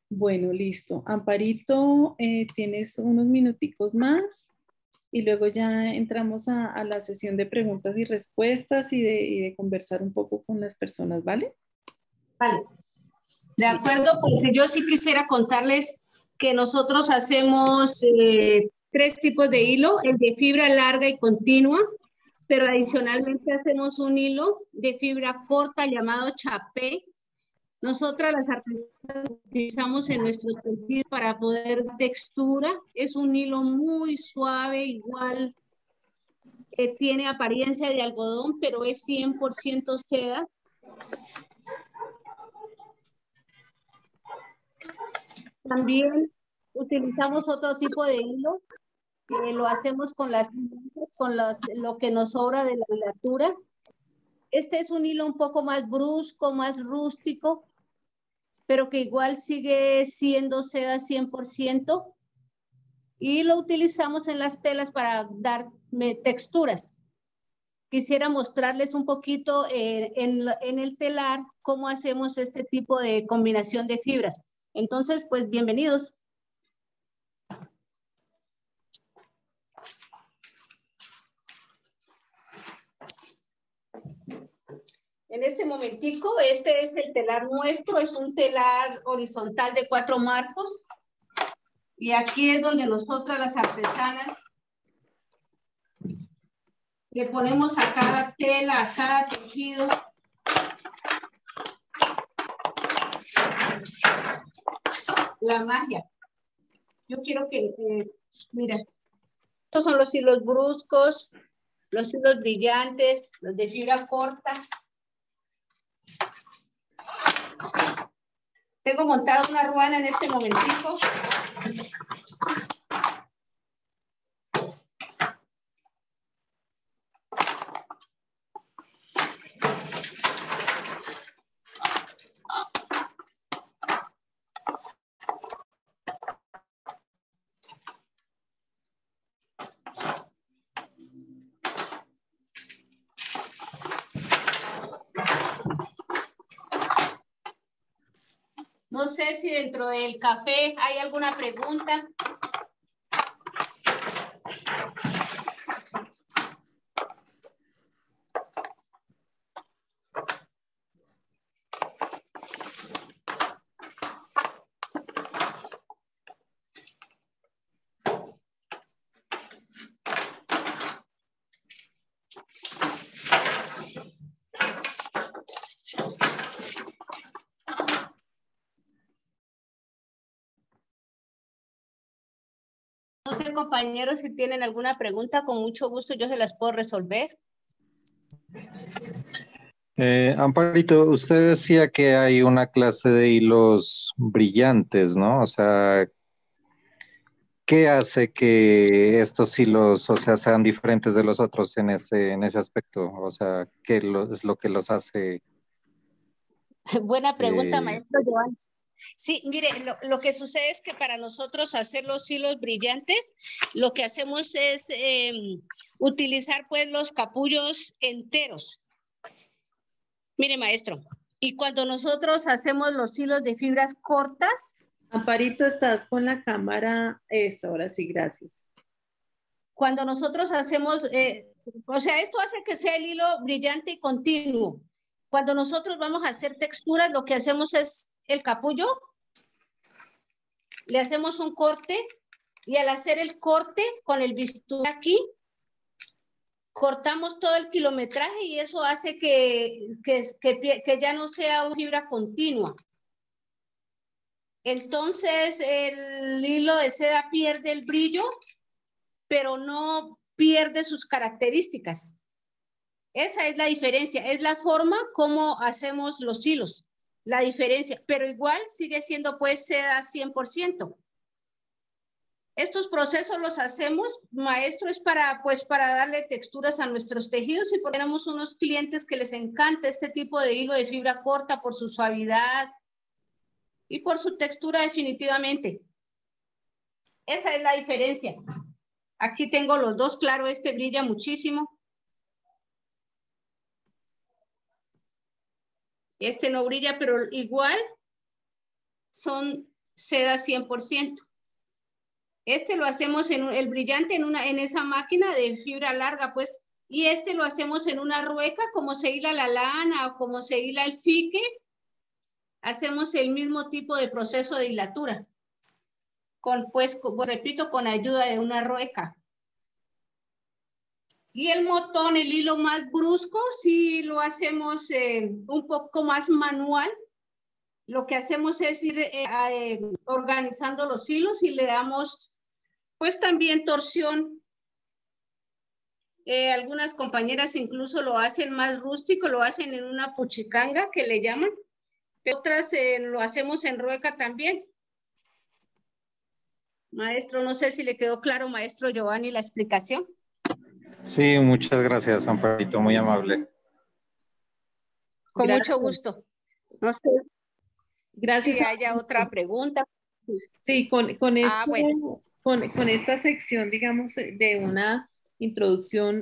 Bueno, listo. Amparito, tienes unos minuticos más y luego ya entramos a la sesión de preguntas y respuestas y de conversar un poco con las personas, ¿vale? Vale. De Listo. acuerdo, pues yo sí quisiera contarles que nosotros hacemos 3 tipos de hilo, el de fibra larga y continua, pero adicionalmente hacemos un hilo de fibra corta llamado chapé. Nosotras las artesanas utilizamos en nuestro tejido para poder dar textura. Es un hilo muy suave, igual tiene apariencia de algodón, pero es 100% seda. También utilizamos otro tipo de hilo, lo hacemos con lo que nos sobra de la hilatura. Este es un hilo un poco más brusco, más rústico, pero que igual sigue siendo seda 100%. Y lo utilizamos en las telas para dar texturas. Quisiera mostrarles un poquito en el telar cómo hacemos este tipo de combinación de fibras. Entonces, pues bienvenidos. En este momentico, este es el telar nuestro, es un telar horizontal de 4 marcos. Y aquí es donde nosotras las artesanas le ponemos a cada tela, a cada tejido, la magia. Yo quiero que, mira, estos son los hilos bruscos, los hilos brillantes, los de fibra corta. Tengo montada una ruana en este momentico. No sé si dentro del café hay alguna pregunta. No sé, compañeros, si tienen alguna pregunta, con mucho gusto yo se las puedo resolver. Amparito, usted decía que hay una clase de hilos brillantes, ¿no? O sea, ¿qué hace que estos hilos, o sea, sean diferentes de los otros en ese aspecto? O sea, es lo que los hace? Buena pregunta, eh, maestro Joan. Sí, mire, lo que sucede es que para nosotros hacer los hilos brillantes, lo que hacemos es utilizar pues los capullos enteros. Mire, maestro, y cuando nosotros hacemos los hilos de fibras cortas, Amparito, estás con la cámara. Eso, ahora sí, gracias. cuando nosotros hacemos, o sea, esto hace que sea el hilo brillante y continuo. Cuando nosotros vamos a hacer texturas, lo que hacemos es el capullo, le hacemos un corte y al hacer el corte con el bisturí aquí, cortamos todo el kilometraje y eso hace que ya no sea una fibra continua. Entonces el hilo de seda pierde el brillo, pero no pierde sus características. Esa es la diferencia, es la forma como hacemos los hilos, la diferencia, pero igual sigue siendo pues seda 100%. Estos procesos los hacemos, maestro, es para darle texturas a nuestros tejidos y tenemos unos clientes que les encanta este tipo de hilo de fibra corta por su suavidad y por su textura definitivamente. Esa es la diferencia. Aquí tengo los dos, claro, este brilla muchísimo. Este no brilla, pero igual son seda 100%. Este lo hacemos el brillante en esa máquina de fibra larga, pues, y este lo hacemos en una rueca, como se hila la lana o como se hila el fique. Hacemos el mismo tipo de proceso de hilatura, repito, con ayuda de una rueca. Y el motón, el hilo más brusco, sí lo hacemos un poco más manual. Lo que hacemos es ir organizando los hilos y le damos pues también torsión. Algunas compañeras incluso lo hacen más rústico, lo hacen en una puchicanga que le llaman. Otras lo hacemos en rueca también. Maestro, no sé si le quedó claro, maestro Giovanni, la explicación. Sí, muchas gracias, Amparito, muy amable. Con Gracias. mucho gusto. No sé Gracias. si haya otra pregunta. Sí, con Bueno. con esta sección, digamos, de una introducción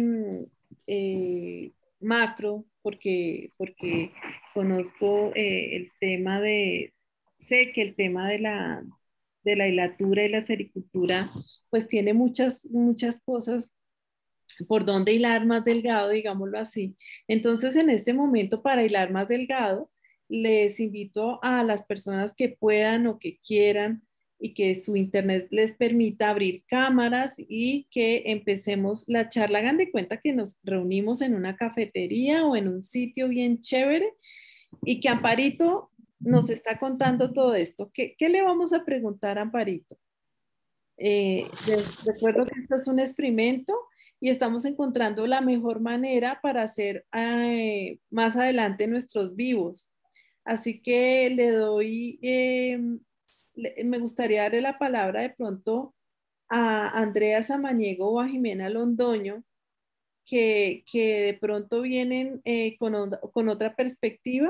macro, porque conozco el tema sé que el tema de la hilatura y la sericultura, pues tiene muchas cosas por donde hilar más delgado, digámoslo así. Entonces, en este momento, para hilar más delgado, les invito a las personas que puedan o que quieran y que su internet les permita abrir cámaras y que empecemos la charla. Hagan de cuenta que nos reunimos en una cafetería o en un sitio bien chévere y que Amparito nos está contando todo esto. ¿Qué le vamos a preguntar a Amparito? Les recuerdo que esto es un experimento y estamos encontrando la mejor manera para hacer más adelante nuestros vivos. Así que me gustaría darle la palabra de pronto a Andrea Samaniego o a Jimena Londoño, que de pronto vienen con otra perspectiva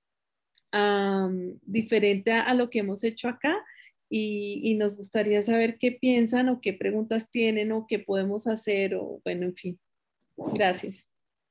diferente a lo que hemos hecho acá y nos gustaría saber qué piensan o qué preguntas tienen o qué podemos hacer o bueno, en fin. Gracias.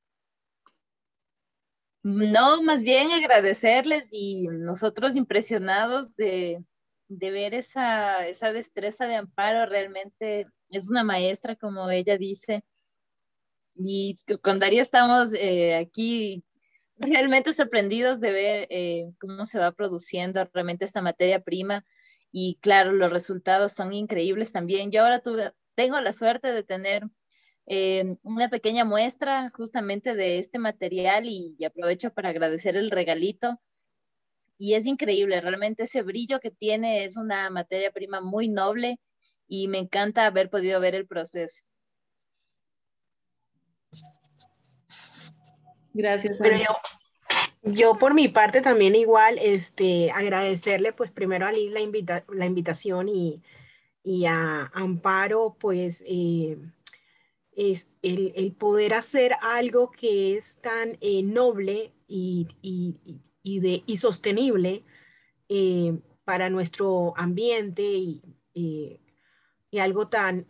No, más bien agradecerles y nosotros impresionados de ver esa destreza de Amparo. Realmente es una maestra, como ella dice, y con Darío estamos aquí realmente sorprendidos de ver cómo se va produciendo realmente esta materia prima y claro, los resultados son increíbles también. Yo ahora tengo la suerte de tener una pequeña muestra justamente de este material y aprovecho para agradecer el regalito. Y es increíble, realmente ese brillo que tiene es una materia prima muy noble y me encanta haber podido ver el proceso. Gracias, Pero Ana. yo por mi parte también igual, agradecerle pues primero a Liz la invitación y a Amparo pues es el poder hacer algo que es tan noble y sostenible para nuestro ambiente y algo tan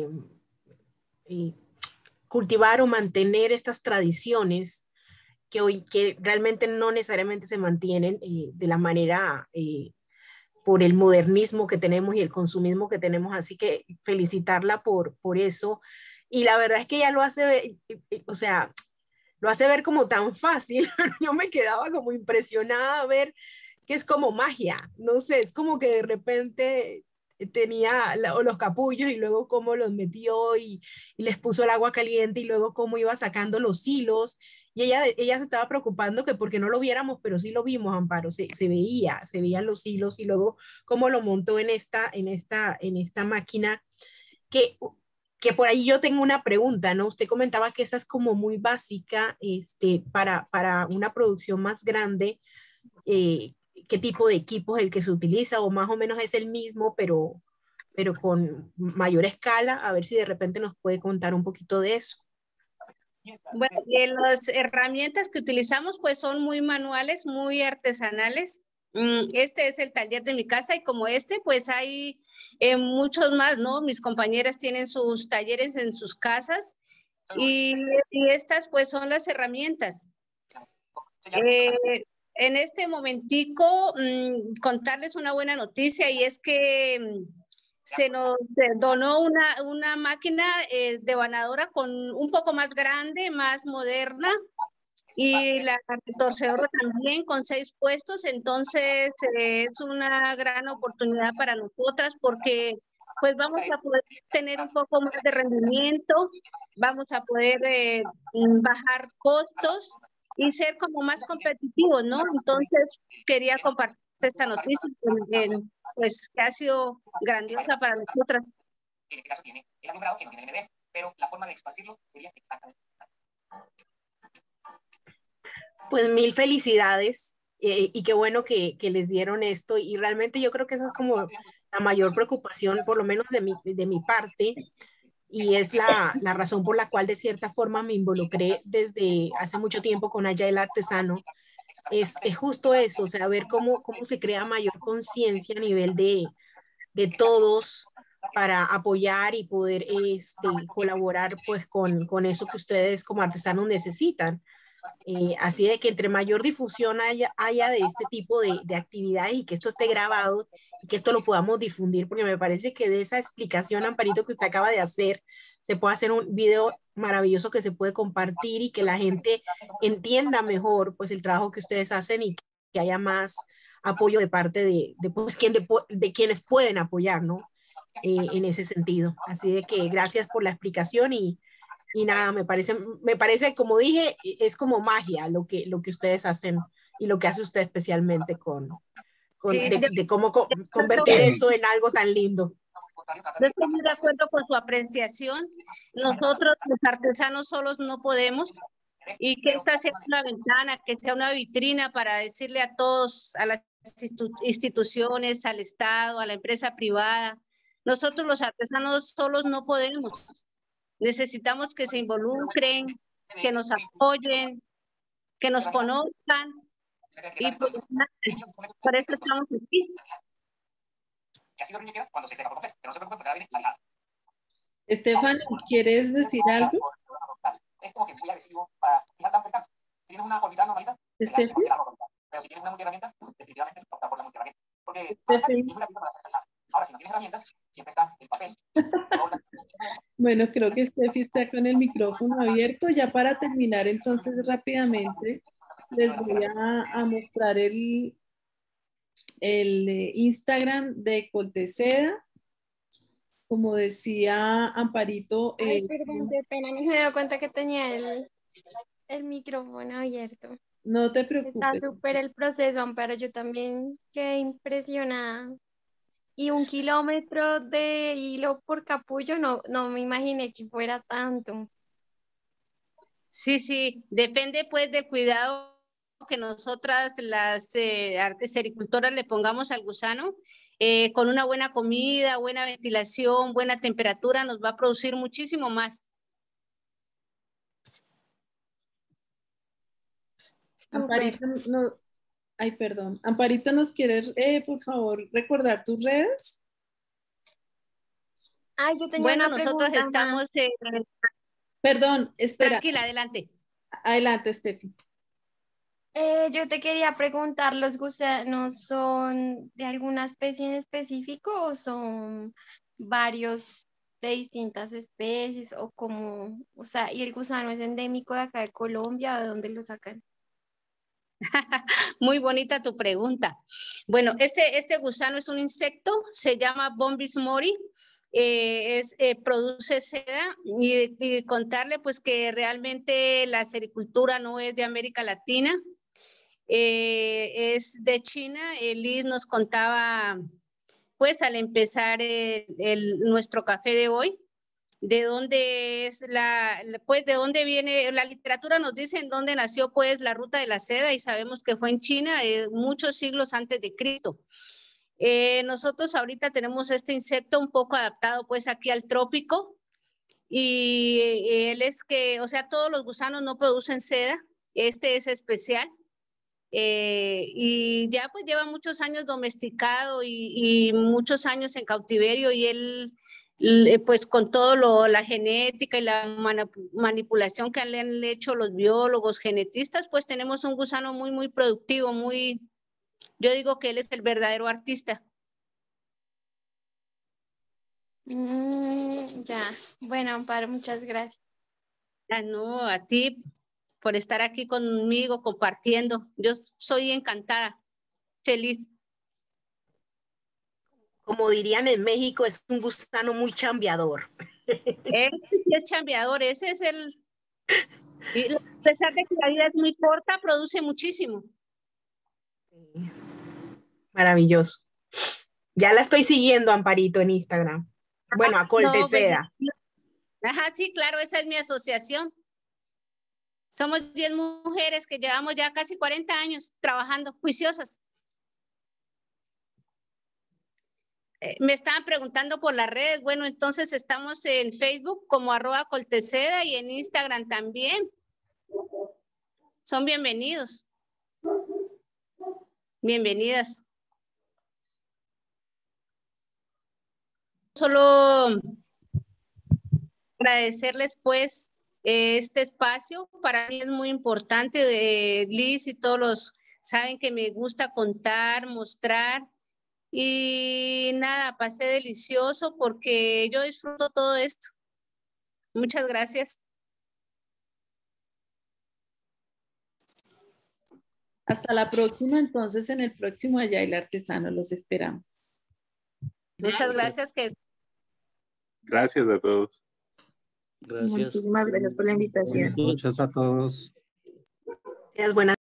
cultivar o mantener estas tradiciones que realmente no necesariamente se mantienen de la manera por el modernismo que tenemos y el consumismo que tenemos. Así que felicitarla por eso. Y la verdad es que ella lo hace ver, o sea, lo hace ver como tan fácil. Yo me quedaba como impresionada a ver que es como magia. No sé, es como que de repente tenía los capullos y luego cómo los metió y les puso el agua caliente y luego cómo iba sacando los hilos. Y ella se estaba preocupando que porque no lo viéramos, pero sí lo vimos, Amparo, se veían los hilos y luego cómo lo montó en esta máquina que, que por ahí yo tengo una pregunta, ¿no? Usted comentaba que esa es como muy básica para una producción más grande. ¿Qué tipo de equipo es el que se utiliza o más o menos es el mismo, pero con mayor escala? A ver si de repente nos puede contar un poquito de eso. Bueno, las herramientas que utilizamos pues son muy manuales, muy artesanales. Este es el taller de mi casa y como pues hay muchos más, ¿no? Mis compañeras tienen sus talleres en sus casas y estas pues son las herramientas. en este momentico contarles una buena noticia, y es que se nos donó una máquina devanadora con un poco más grande, más moderna, y la torcedora también con 6 puestos. Entonces es una gran oportunidad para nosotras, porque pues vamos a poder tener un poco más de rendimiento, vamos a poder bajar costos y ser como más competitivos, ¿no? Entonces quería compartir esta noticia, pues que ha sido grandiosa para nosotras. En este caso tiene el alumbrado que no tiene ND, pero la forma de esparcirlo sería exactamente. Pues mil felicidades, y qué bueno que les dieron esto, y realmente yo creo que esa es como la mayor preocupación, por lo menos de mi parte, y es la razón por la cual de cierta forma me involucré desde hace mucho tiempo con Agile Artesano. Es justo eso, o sea, ver cómo se crea mayor conciencia a nivel de todos para apoyar y poder colaborar pues con eso que ustedes como artesanos necesitan. Así de que entre mayor difusión haya de este tipo de actividades, y que esto esté grabado y que esto lo podamos difundir, porque me parece que de esa explicación, Amparito, que usted acaba de hacer, se puede hacer un video maravilloso que se puede compartir y que la gente entienda mejor pues el trabajo que ustedes hacen, y que haya más apoyo de parte pues, de quienes pueden apoyar, ¿no? En ese sentido. Así de que gracias por la explicación, y nada, me parece, como dije, es como magia lo que ustedes hacen, y lo que hace usted especialmente Sí, de cómo convertir eso en algo tan lindo. Yo estoy muy de acuerdo con su apreciación. Nosotros los artesanos solos no podemos, y que esta sea una ventana, que sea una vitrina para decirle a todos, a las instituciones, al Estado, a la empresa privada, nosotros los artesanos solos no podemos. Necesitamos que se involucren, que nos apoyen, que nos conozcan, y por eso estamos aquí. Estefan, ¿quieres decir algo? Estefan. Pero si tienes una multiherramienta, definitivamente opta por la multiherramienta. Porque ahora, si no tienes herramientas, siempre está el papel. Bueno, creo que Steffi está con el micrófono abierto. Ya para terminar, entonces rápidamente les voy a mostrar el Instagram de Colteseda. Como decía Amparito. Ay, perdón, qué pena, no me he dado cuenta que tenía el micrófono abierto. No te Está preocupes. súper el proceso, Amparo, yo también quedé impresionada. Y 1 kilómetro de hilo por capullo, no me imaginé que fuera tanto. Sí, sí, depende pues del cuidado que nosotras las sericultoras le pongamos al gusano. Con una buena comida, buena ventilación, buena temperatura, nos va a producir muchísimo más. Amparito, no, ay, perdón. Amparito, ¿nos quieres, por favor, recordar tus redes? Ay, yo tenía Bueno, una nosotros pregunta. estamos... Perdón, espera. Tranquila, adelante. Adelante, Steffi. Yo te quería preguntar, ¿los gusanos son de alguna especie en específico o son varios de distintas especies, o como, o sea, y el gusano es endémico de acá de Colombia, ¿de dónde lo sacan? Muy bonita tu pregunta. Bueno, este gusano es un insecto, se llama Bombus mori, produce seda, y contarle pues que realmente la sericultura no es de América Latina, es de China. Liz nos contaba pues al empezar nuestro café de hoy, de dónde es pues de dónde viene, la literatura nos dice en dónde nació pues la ruta de la seda, y sabemos que fue en China muchos siglos antes de Cristo. Nosotros ahorita tenemos este insecto un poco adaptado pues aquí al trópico, y él es que, o sea, todos los gusanos no producen seda, este es especial. Y ya pues lleva muchos años domesticado y muchos años en cautiverio, y él pues con todo la genética y la manipulación que le han hecho los biólogos, genetistas, pues tenemos un gusano muy, muy productivo, yo digo que él es el verdadero artista. Ya, bueno, Amparo, muchas gracias. No, a ti por estar aquí conmigo compartiendo. Yo soy encantada, feliz. Como dirían en México, es un gusano muy chambeador. Ese sí es chambeador, ese es el... Y a pesar de que la vida es muy corta, produce muchísimo. Maravilloso. Ya la estoy siguiendo, Amparito, en Instagram. Bueno, a Colteseda. No, ajá, sí, claro, esa es mi asociación. Somos 10 mujeres que llevamos ya casi 40 años trabajando, juiciosas. Me estaban preguntando por las redes. Bueno, entonces estamos en Facebook como @Colteseda y en Instagram también. Son bienvenidos. Bienvenidas. Solo agradecerles pues este espacio. Para mí es muy importante. Liz y todos saben que me gusta contar, mostrar. Y nada, pasé delicioso porque yo disfruto todo esto. Muchas gracias. Hasta la próxima, entonces en el próximo Agile Artesano los esperamos. Muchas gracias. Gracias a todos. Gracias. Muchísimas gracias por la invitación. Buenas noches a todos. Buenas